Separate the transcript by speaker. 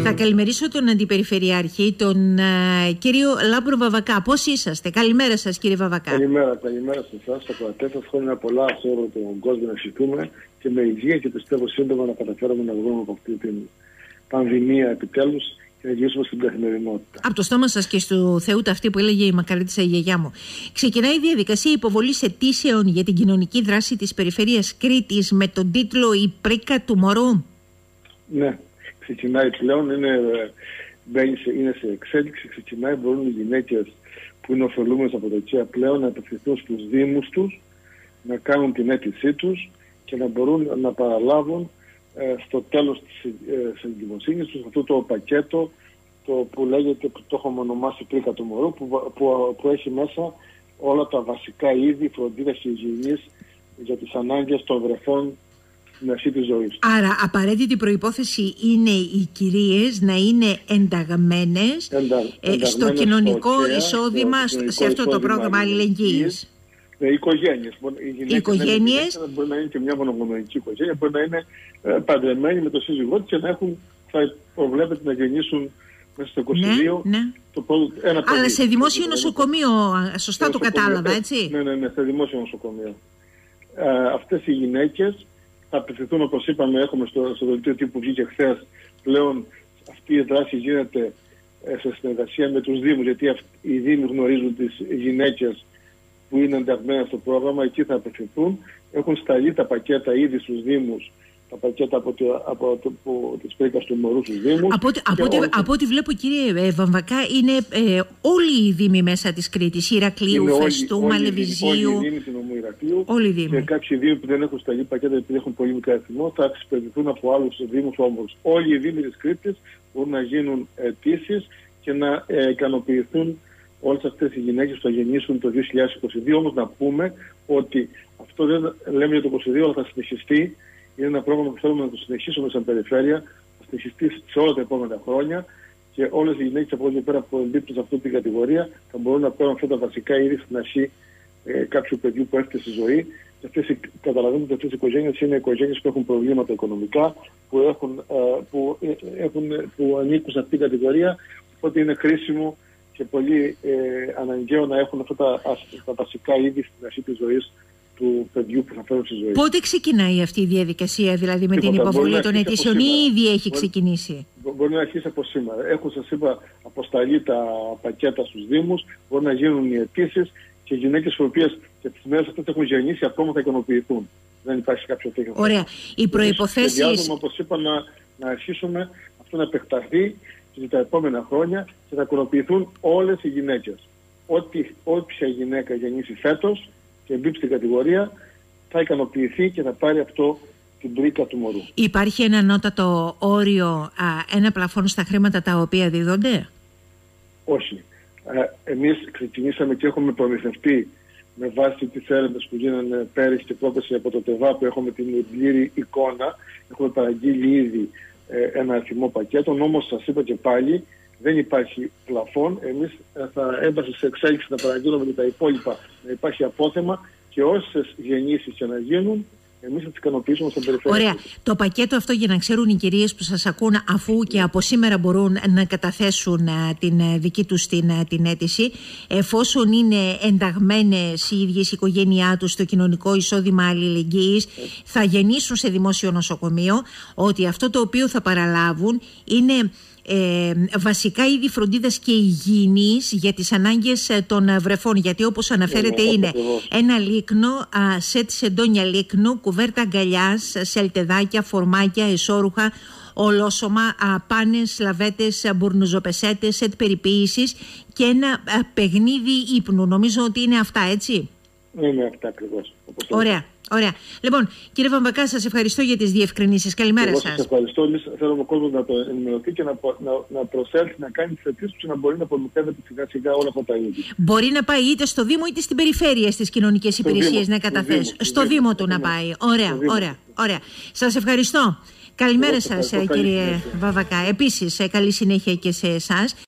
Speaker 1: Θα καλημερίσω τον Αντιπεριφερειάρχη, τον κύριο Λάμπρο Βαβακά. Πώς είσαστε? Καλημέρα σας, κύριε Βαβακά.
Speaker 2: Καλημέρα σε εσάς, στα κρατές σας. Χρόνια πολλά σε όλο τον κόσμο να ευχηθούμε και με υγεία, και πιστεύω σύντομα να καταφέρουμε να βγούμε από αυτή την πανδημία επιτέλους και να γυρίσουμε στην καθημερινότητα.
Speaker 1: Από το στόμα σας και στο Θεού αυτή που έλεγε η μακαρίτισσα η γιαγιά μου. Ξεκινάει η διαδικασία υποβολής αιτήσεων για την κοινωνική δράση της Περιφέρειας Κρήτης με τον τίτλο «Η πρίκα του μωρού».
Speaker 2: Ναι, ξεκινάει πλέον, είναι σε εξέλιξη, ξεκινάει. Μπορούν οι γυναίκες που είναι ωφελούμενες από το ΚΕΑ πλέον να απευθυνθούν στους δήμους τους, να κάνουν την αίτησή τους και να μπορούν να παραλάβουν στο τέλος της εγκυμοσύνης τους αυτό το πακέτο που λέγεται, που το έχουμε ονομάσει πρίκα του μωρού, που έχει μέσα όλα τα βασικά είδη φροντίδας και υγιεινής για τις ανάγκες των βρεφών στην αρχή της ζωής.
Speaker 1: Άρα απαραίτητη προϋπόθεση είναι οι κυρίες να είναι ενταγμένες στο κοινωνικό εισόδημα, σε αυτό το πρόγραμμα αλληλεγγύης.
Speaker 2: Οι οικογένειες.
Speaker 1: Οικογένειες.
Speaker 2: Μπορεί να είναι και μια μονογονεϊκή οικογένεια, μπορεί να είναι παντρεμένοι με το σύζυγό της και να θα προβλέπεται να γεννήσουν μέσα στο 22 ένα παιδί.
Speaker 1: Αλλά σε δημόσιο νοσοκομείο, σωστά το κατάλαβα, έτσι?
Speaker 2: Ναι, σε δημόσιο νοσοκομείο. Αυτές οι γυναίκες θα απευθυνθούν, όπως είπαμε, έχουμε στο δελτίο τύπου που βγήκε χθες, πλέον αυτή η δράση γίνεται σε συνεργασία με τους Δήμους, γιατί οι Δήμοι γνωρίζουν τις γυναίκες που είναι ενταγμένες στο πρόγραμμα, εκεί θα απευθυνθούν. Έχουν σταλεί τα πακέτα ήδη στους Δήμους, τα πακέτα από τις πρίκας του μωρού στους Δήμους.
Speaker 1: Από ό,τι βλέπω, κύριε Βαμβακά, είναι όλοι οι Δήμοι μέσα της Κρήτης, Ηρακλείου, Φεστού, Μαλεβιζίου.
Speaker 2: Όλοι οι Δήμοι του νομού Ηρακλείου.
Speaker 1: Όλοι οι Δήμοι.
Speaker 2: Και κάποιοι Δήμοι που δεν έχουν σταλεί πακέτα επειδή έχουν πολύ μικρό αριθμό, θα εξυπηρετηθούν από άλλους Δήμους όμως. Όλοι οι Δήμοι της Κρήτης μπορούν να γίνουν αιτήσεις και να ικανοποιηθούν όλες αυτές οι γυναίκες που θα γεννήσουν το 2022. Όμως να πούμε ότι αυτό δεν λέμε για το 2022, αλλά θα συνεχιστεί. Είναι ένα πρόγραμμα που θέλουμε να το συνεχίσουμε σαν περιφέρεια, θα συνεχιστεί σε όλα τα επόμενα χρόνια και όλες οι γυναίκες από εκεί πέρα που εμπίπτουν σε αυτή την κατηγορία θα μπορούν να παίρνουν αυτά τα βασικά είδη στην αρχή κάποιου παιδιού που έρχεται στη ζωή. Και καταλαβαίνετε ότι αυτές οι οικογένειες είναι οικογένειες που έχουν προβλήματα οικονομικά, που ανήκουν σε αυτή την κατηγορία, οπότε είναι χρήσιμο και πολύ αναγκαίο να έχουν αυτά τα βασικά είδη στην αρχή της ζωής του παιδιού που θα φέρουν στη ζωή.
Speaker 1: Πότε ξεκινάει αυτή η διαδικασία, δηλαδή με την υποβολή των αιτήσεων, ή ήδη έχει ξεκινήσει?
Speaker 2: Μπορεί να αρχίσει από σήμερα. Έχουν, σας είπα, αποσταλεί τα πακέτα στους Δήμους, μπορεί να γίνουν οι αιτήσεις και οι γυναίκες οι οποίες και τις μέρες αυτές έχουν γεννήσει ακόμα θα ικανοποιηθούν. Δεν υπάρχει κάποιο τέτοιο.
Speaker 1: Ωραία. Οι προϋποθέσεις.
Speaker 2: Σχεδιάζουμε, όπως είπα, να αρχίσουμε αυτό να επεκταθεί και τα επόμενα χρόνια και θα ικανοποιηθούν όλες οι γυναίκες. Όποια γυναίκα γεννήσει φέτος και εμπίπτει στην κατηγορία θα ικανοποιηθεί και θα πάρει αυτό την πρίκα του μωρού.
Speaker 1: Υπάρχει ένα ανώτατο όριο, ένα πλαφόν στα χρήματα τα οποία δίδονται?
Speaker 2: Όχι. Εμείς ξεκινήσαμε και έχουμε προμηθευτεί με βάση τις έρευνες που γίνανε πέρυσι και πρόπερσι από το ΤΕΒΑ, που έχουμε την πλήρη εικόνα. Έχουμε παραγγείλει ήδη ένα αριθμό πακέτων, όμως σας είπα και πάλι δεν υπάρχει πλαφόν. Εμείς θα έμπασε σε εξέλιξη να παραγγείλουμε τα υπόλοιπα, να υπάρχει απόθεμα και όσες γεννήσεις και να γίνουν, εμείς θα τις ικανοποιήσουμε στην περιφέρεια.
Speaker 1: Ωραία. Το πακέτο αυτό, για να ξέρουν οι κυρίες που σας ακούν, αφού και από σήμερα μπορούν να καταθέσουν την δική τους την αίτηση, εφόσον είναι ενταγμένες οι ίδιες η οικογένειά τους στο κοινωνικό εισόδημα αλληλεγγύης, θα γεννήσουν σε δημόσιο νοσοκομείο, ότι αυτό το οποίο θα παραλάβουν είναι βασικά είδη φροντίδας και υγιεινής για τις ανάγκες των βρεφών, γιατί όπως αναφέρεται είναι ένα λίκνο, σετ σεντόνια λίκνου, κουβέρτα αγκαλιάς, σελτεδάκια, φορμάκια, εσώρουχα, ολόσωμα, πάνες, λαβέτες, μπουρνουζοπεσέτες, σετ περιποίησης και ένα παιχνίδι ύπνου. Νομίζω ότι είναι αυτά, έτσι?
Speaker 2: Είναι αυτά ακριβώς.
Speaker 1: Ωραία. Ωραία. Λοιπόν, κύριε Βαμβακά, σας ευχαριστώ για τις διευκρινήσεις. Καλημέρα σας.
Speaker 2: Σας ευχαριστώ. Εμείς θέλουμε ο κόσμος να το ενημερωθεί και να προσέλθει, να κάνει τις αιτήσεις του και να μπορεί να προμηθεύεται σιγά-σιγά όλα αυτά τα είδη.
Speaker 1: Μπορεί να πάει είτε στο Δήμο είτε στην περιφέρεια στις κοινωνικές υπηρεσίες να καταθέσει. Στο Δήμο του να πάει. Ωραία. Σας ευχαριστώ. Καλημέρα σας, κύριε Βαμβακά. Επίσης, καλή συνέχεια και σε εσάς.